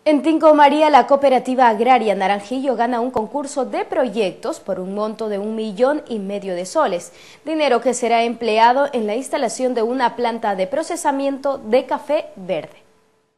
En Tingo María, la cooperativa agraria Naranjillo gana un concurso de proyectos por un monto de 1,5 millones de soles, dinero que será empleado en la instalación de una planta de procesamiento de café verde.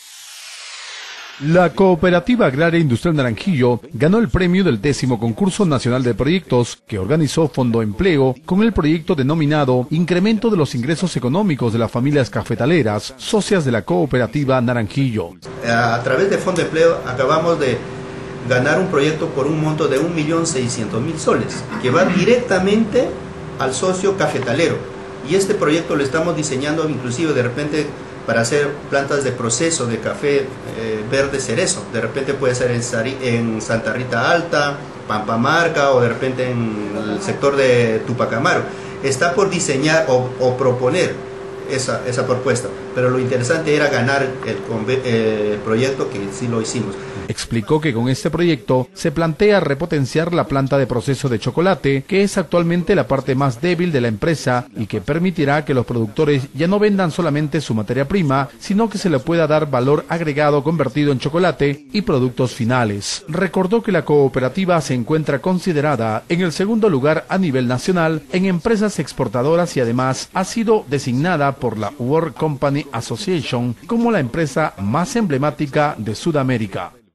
La Cooperativa Agraria Industrial Naranjillo ganó el premio del 10º Concurso Nacional de Proyectos que organizó Fondo Empleo con el proyecto denominado Incremento de los Ingresos Económicos de las Familias Cafetaleras, socias de la Cooperativa Naranjillo. A través de Fondo Empleo acabamos de ganar un proyecto por un monto de 1.600.000 soles, que va directamente al socio cafetalero. Y este proyecto lo estamos diseñando inclusive de repente para hacer plantas de proceso de café verde cerezo. De repente puede ser en Santa Rita Alta, Pampamarca o de repente en el sector de Tupac Amaru. Está por diseñar o proponer esa propuesta, pero lo interesante era ganar el proyecto, que sí lo hicimos. Explicó que con este proyecto se plantea repotenciar la planta de proceso de chocolate, que es actualmente la parte más débil de la empresa y que permitirá que los productores ya no vendan solamente su materia prima, sino que se le pueda dar valor agregado convertido en chocolate y productos finales. Recordó que la cooperativa se encuentra considerada en el 2º lugar a nivel nacional en empresas exportadoras y además ha sido designada por la World Company Association como la empresa más emblemática de Sudamérica.